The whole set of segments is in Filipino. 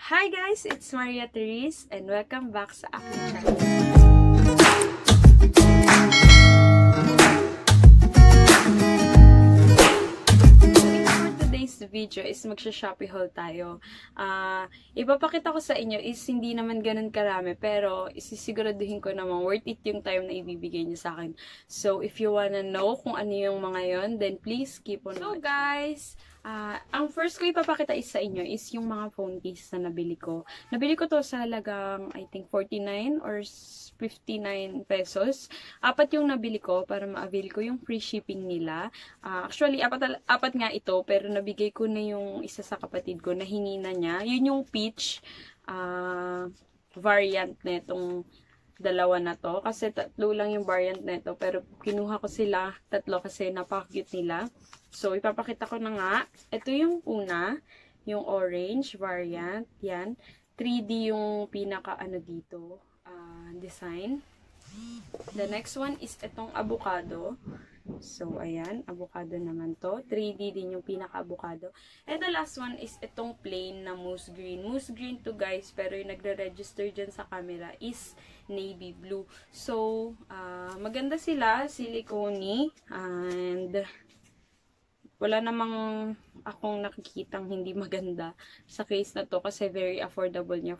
Hi guys! It's Maria Therese and welcome back sa aking channel. For today's video is magsha-Shopee haul tayo. Ipapakita ko sa inyo is hindi naman ganun karami pero isisiguraduhin ko naman worth it yung time na ibibigay niyo sa akin. So if you wanna know kung ano yung mga yon, then please keep on watching. So guys, ang first ko ipapakita is sa inyo is yung mga phone case na nabili ko. Nabili ko to sa halagang I think 49 or 59 pesos. Apat yung nabili ko para ma-avail ko yung free shipping nila. Actually, apat nga ito pero nabigay ko na yung isa sa kapatid ko. Nahingi na niya. Yun yung peach variant na itong dalawa na to. Kasi tatlo lang yung variant na ito. Pero kinuha ko sila tatlo kasi napaka-cute nila. So, ipapakita ko na nga. Ito yung una, yung orange variant. Yan. 3D yung pinaka-ano dito, design. The next one is itong avocado. So, ayan. Avocado naman to. 3D din yung pinaka-avocado. And the last one is itong plain na moose green. Moose green to guys, pero yung nagre-register dyan sa camera is navy blue. So, maganda sila. Silicone. And wala namang akong nakikitang hindi maganda sa case na to kasi very affordable niya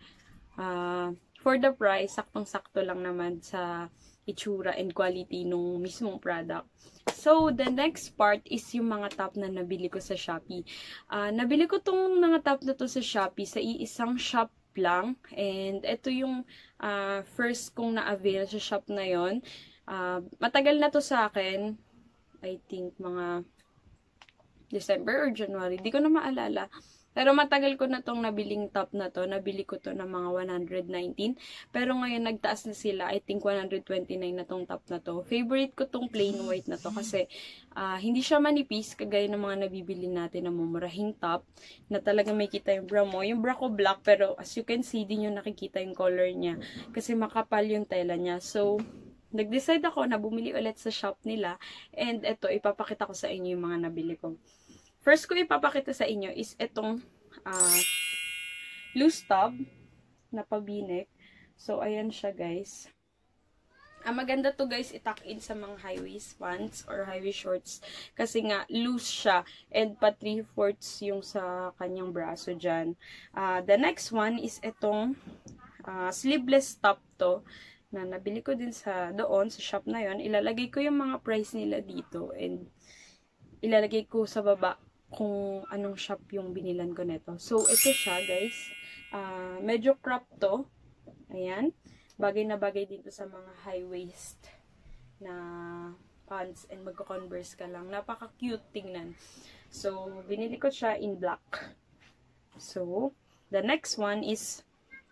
for the price, saktong-sakto lang naman sa itsura and quality nung mismong product. So, the next part is yung mga top na nabili ko sa Shopee. Nabili ko tong mga top na to sa Shopee sa iisang shop lang. And ito yung first kong na-avail sa shop na yon. Matagal na to sa akin. I think mga December or January. Di ko na maalala. Pero matagal ko na tong nabiling top na to. Nabili ko to ng mga 119. Pero ngayon nagtaas na sila. I think 129 na tong top na to. Favorite ko tong plain white na to kasi hindi siya manipis kagaya ng mga nabibili natin na mumurahing top na talaga may kita yung bra mo. Yung bra ko black pero as you can see din yung nakikita yung color niya kasi makapal yung tela niya. So, nag-decide ako na bumili ulit sa shop nila and eto, ipapakita ko sa inyo yung mga nabili ko. First ko ipapakita sa inyo is itong loose top na pabinek. So, ayan siya guys. Maganda to guys itak in sa mga high-waist pants or high-waist shorts. Kasi nga, loose siya. And pa 3/4 yung sa kanyang braso dyan. The next one is itong sleeveless top to. Na nabili ko din doon sa shop na yon. Ilalagay ko yung mga price nila dito. And ilalagay ko sa baba kung anong shop yung binilan ko neto. So, ito siya, guys. Medyo crop to. Ayan. Bagay na bagay dito sa mga high waist na pants and magko-converse ka lang. Napaka-cute tingnan. So, binili ko siya in black. So, the next one is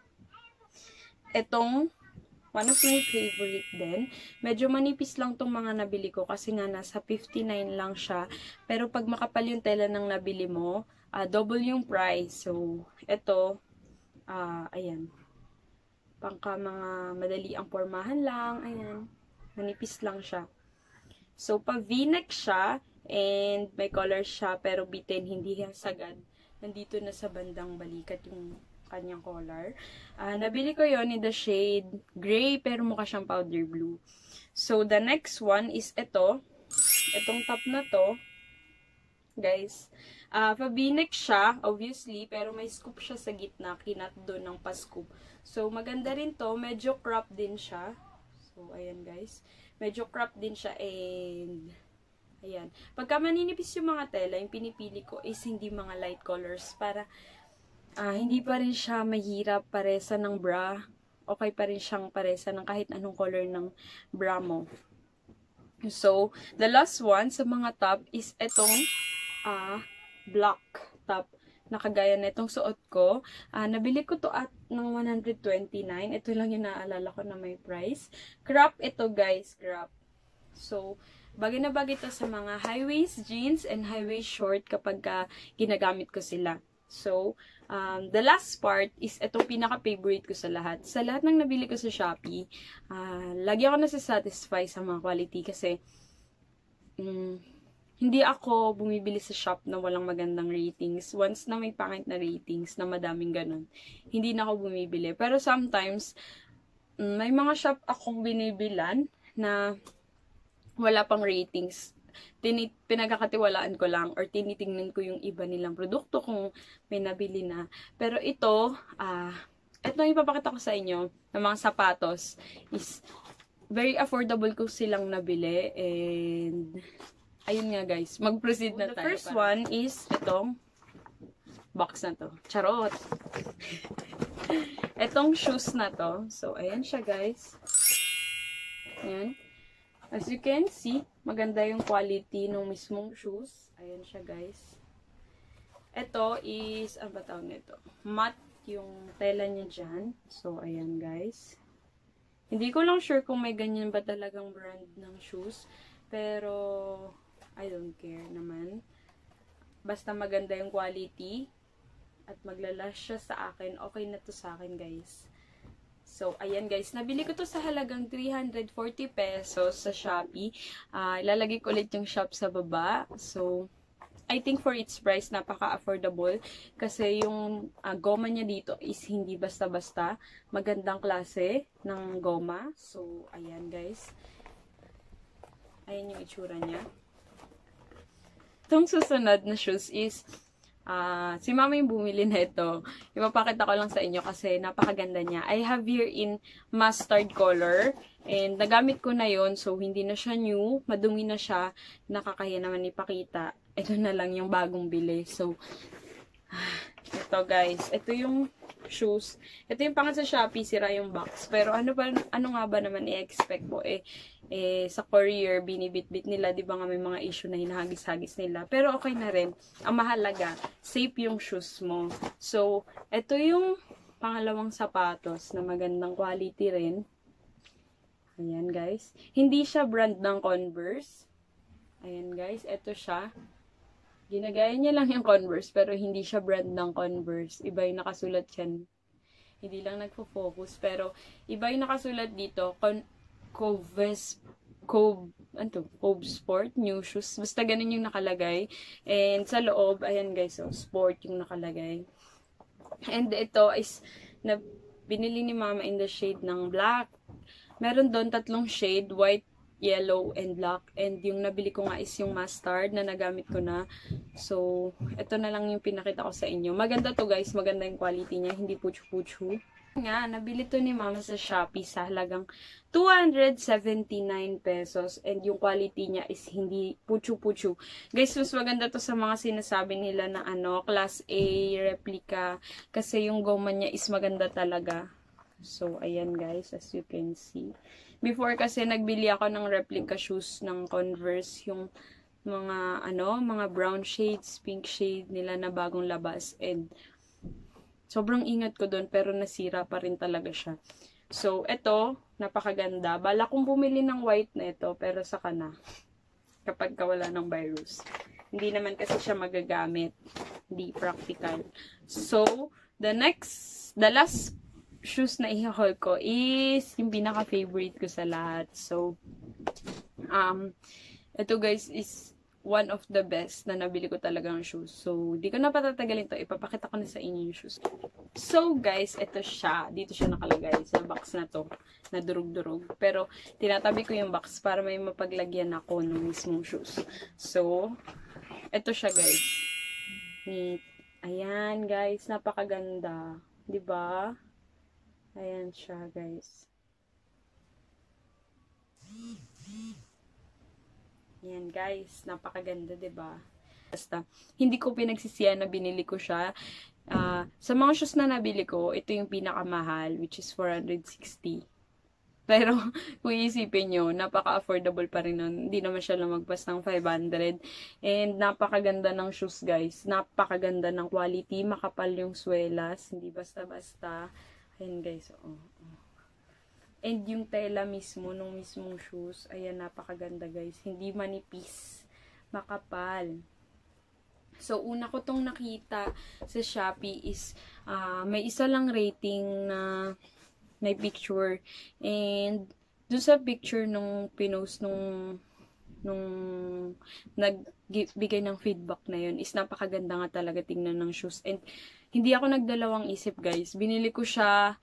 etong one of my favorite din. Medyo manipis lang tong mga nabili ko kasi nga nasa 59 lang siya. Pero pag makapal yung tela ng nabili mo, double yung price. So, ito, ayan. Pangka mga madali ang pormahan lang. Ayan. Manipis lang siya. So, pa v-neck siya and may color siya pero bitin, hindi sagad. Nandito na sa bandang balikat yung kanyang color. Nabili ko yon in the shade gray pero mukha siyang powder blue. So, the next one is ito. Itong top na to. Guys. Pa-v-neck siya, obviously, pero may scoop siya sa gitna. Kinat doon ng pa-scoop. So, maganda rin to. Medyo crop din siya. So, ayan guys. Medyo crop din siya and ayan. Pagka maninipis yung mga tela, yung pinipili ko is hindi mga light colors para hindi pa rin siya mahirap paresa ng bra. Okay pa rin siyang paresa ng kahit anong color ng bra mo. So, the last one sa mga top is itong black top na kagaya na itong suot ko. Nabili ko to at ng 129. Ito lang yung naalala ko na may price. Crop ito guys, crop. So, bagay na bagay ito sa mga high-waist jeans and high-waist short kapag ginagamit ko sila. So, the last part is itong pinaka-favorite ko sa lahat. Sa lahat ng nabili ko sa Shopee, lagi ako nasa-satisfy sa mga quality kasi hindi ako bumibili sa shop na walang magandang ratings. Once na may pangit na ratings, na madaming ganun, hindi na ako bumibili. Pero sometimes, may mga shop akong binibilan na wala pang ratings. Pinagkakatiwalaan ko lang or tinitingnan ko yung iba nilang produkto kung may nabili na. Pero ito yung ipapakita ko sa inyo ng mga sapatos is very affordable ko silang nabili. And ayun nga guys, mag-proceed na tayo. The first one is itong box na to. Charot! Itong shoes na to. So, ayan siya guys. Ayan. As you can see, maganda yung quality ng mismong shoes. Ayan siya guys. Ito is, ano ba tawag nito? Matte yung tela niya dyan. So, ayan guys. Hindi ko lang sure kung may ganyan ba talagang brand ng shoes. Pero, I don't care naman. Basta maganda yung quality. At maglalas siya sa akin. Okay na to sa akin guys. So, ayan guys. Nabili ko to sa halagang 340 pesos sa Shopee. Ilalagay ko ulit yung shop sa baba. So, I think for its price, napaka-affordable. Kasi yung goma niya dito is hindi basta-basta. Magandang klase ng goma. So, ayan guys. Ayan yung itsura niya. Itong susunod na shoes is si mama yung bumili na ito. Ipapakita ko lang sa inyo kasi napakaganda niya. I have here in mustard color. And nagamit ko na yon, so hindi na siya new. Madumi na siya. Nakakaya naman ipakita. Ito na lang yung bagong bili. So, ito guys. Ito yung shoes. Ito yung pangat sa Shopee, sira yung box. Pero ano nga ba naman i-expect ko? Sa courier, binibit-bit nila, di ba nga may mga issue na hinahagis-hagis nila. Pero okay na rin. Ang mahalaga, safe yung shoes mo. So, ito yung pangalawang sapatos na magandang quality rin. Ayan guys. Hindi siya brand ng Converse. Ayan guys, ito siya. Ginagaya niya lang yung Converse, pero hindi siya brand ng Converse. Iba yung nakasulat yan. Hindi lang nagfo-focus, pero iba yung nakasulat dito. Cove Sport, new shoes. Basta ganun yung nakalagay. And sa loob, ayan guys, so sport yung nakalagay. And ito is, binili ni mama in the shade ng black. Meron doon 3 shade, white, yellow, and black. And yung nabili ko nga is yung mustard na nagamit ko na. So, ito na lang yung pinakita ko sa inyo. Maganda to guys, maganda yung quality niya, hindi puchu-puchu. Nga, nabili to ni mama sa Shopee sa halagang 279 pesos. And yung quality niya is hindi puchu-puchu. Guys, mas maganda to sa mga sinasabi nila na class A, replica. Kasi yung goma niya is maganda talaga. So, ayan guys, as you can see. Before kasi nagbili ako ng replica shoes ng Converse, yung mga brown shades, pink shade nila na bagong labas. And sobrang ingat ko doon, pero nasira pa rin talaga siya. So, ito, napakaganda. Bala kong bumili ng white na ito, pero saka na. Kapag wala ng virus. Hindi naman kasi siya magagamit. Hindi practical. So, the last shoes na i-haul ko is yung pinaka-favorite ko sa lahat. So, ito guys is one of the best na nabili ko talagang shoes. So, di ko na patatagalin to. Ipapakita ko na sa inyo yung shoes. So, guys, ito siya. Dito siya nakalagay sa box na to. Na durug-durug. Pero, tinatabi ko yung box para may mapaglagyan ako ng mismong shoes. So, ito siya guys. Neat. Ayan guys, napakaganda. Diba? Ayan siya, guys. Ayan, guys. Napakaganda, diba? Basta, hindi ko pinagsisiyan na binili ko siya. Sa mga shoes na nabili ko, ito yung pinakamahal, which is 460. Pero, kung iisipin nyo, napaka-affordable pa rin nun. Hindi naman siya lumagpas ng 500. And, napakaganda ng shoes, guys. Napakaganda ng quality. Makapal yung swelas. Hindi basta-basta. Ayan guys, And yung tela mismo, nung mismong shoes, ayan, napakaganda guys. Hindi manipis, makapal. So, una ko tong nakita sa Shopee is, may isa lang rating na may picture. And, dun sa picture nung pinost nung nung nagbigay ng feedback na yun is napakaganda nga talaga tingnan ng shoes. And hindi ako nagdalawang isip, guys. Binili ko siya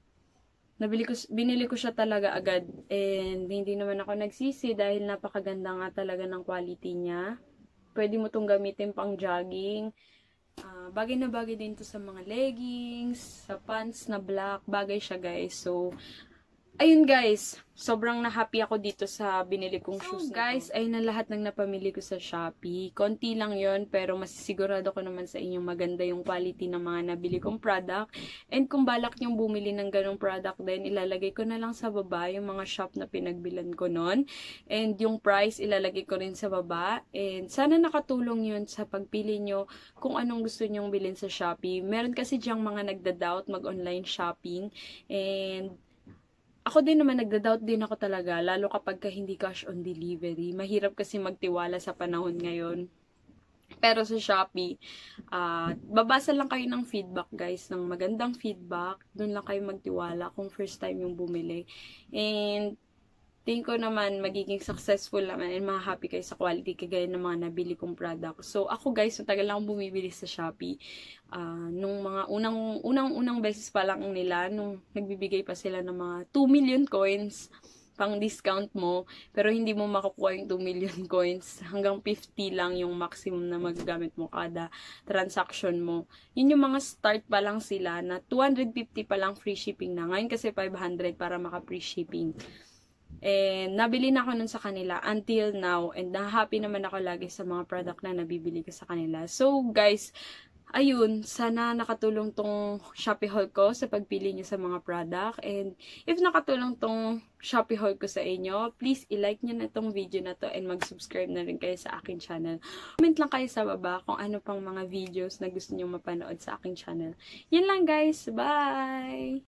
talaga agad. And hindi naman ako nagsisi dahil napakaganda nga talaga ng quality niya. Pwede mo tong gamitin pang jogging. Bagay na bagay din to sa mga leggings, sa pants na black. Bagay siya, guys. So, ayun guys, sobrang na-happy ako dito sa binili kong shoes. Guys, ayun na lahat ng napamili ko sa Shopee. Konti lang yon pero masisigurado ko naman sa inyo maganda yung quality ng mga nabili kong product. And kung balak nyong bumili ng ganong product din, ilalagay ko na lang sa baba yung mga shop na pinagbilan ko nun. And yung price, ilalagay ko rin sa baba. And sana nakatulong yun sa pagpili nyo kung anong gusto nyong bilhin sa Shopee. Meron kasi diyang mga nagda-doubt mag-online shopping. And ako din naman, nagda-doubt din ako talaga, lalo kapag hindi cash on delivery. Mahirap kasi magtiwala sa panahon ngayon. Pero sa Shopee, babasa lang kayo ng feedback, guys, ng magandang feedback. Doon lang kayo magtiwala kung first time yung bumili. And tingin ko naman magiging successful naman and happy kayo sa quality kagaya ng mga nabili kong product. So, ako guys, matagal lang akong bumibili sa Shopee. Nung mga unang beses pa lang nila, nung nagbibigay pa sila ng mga 2 million coins pang discount mo, pero hindi mo makukuha yung 2 million coins. Hanggang 50 lang yung maximum na magagamit mo kada transaction mo. Yun yung mga start pa lang sila na 250 pa lang free shipping na. Ngayon kasi 500 para maka-free shipping. And nabili na ako nun sa kanila until now. And happy naman ako lagi sa mga product na nabibili ko sa kanila. So guys, ayun, sana nakatulong tong Shopee haul ko sa pagpili nyo sa mga product. And if nakatulong tong Shopee haul ko sa inyo, please i-like nyo na tong video na to and mag-subscribe na rin kayo sa aking channel. Comment lang kayo sa baba kung ano pang mga videos na gusto nyo mapanood sa aking channel. Yan lang guys, bye!